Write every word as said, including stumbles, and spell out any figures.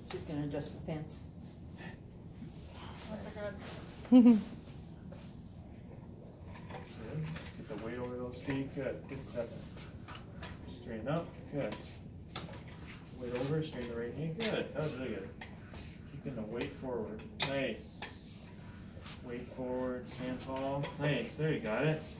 She's gonna adjust my pants. Nice. Good. Get the weight over those feet. Good. Good step. Straighten up. Good. Weight over. Straighten the right knee. Good. That was really good. Keeping the weight forward. Nice. Weight forward. Stand tall. Nice. There you got it.